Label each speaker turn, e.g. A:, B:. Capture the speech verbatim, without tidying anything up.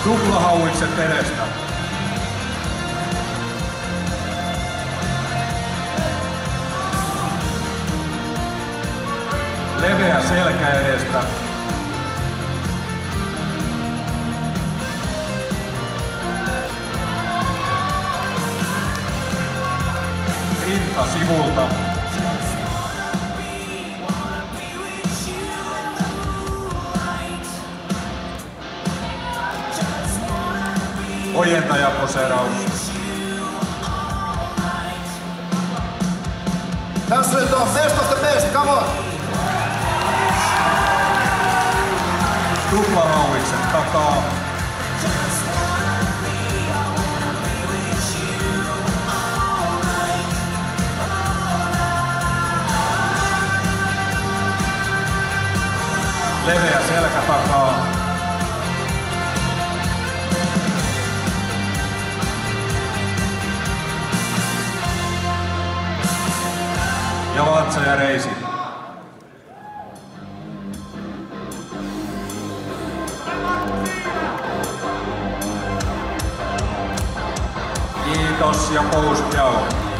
A: Tuplahauikset edestä. Leveä selkä edestä. Rinta sivulta. Ojentajaposeeraus.
B: Tässä nyt on best of the best, come on!
A: Tuplahauikset takaa. Leveä selkä takaa. Ja vatsa ja reisi. Kiitos ja post, ciao.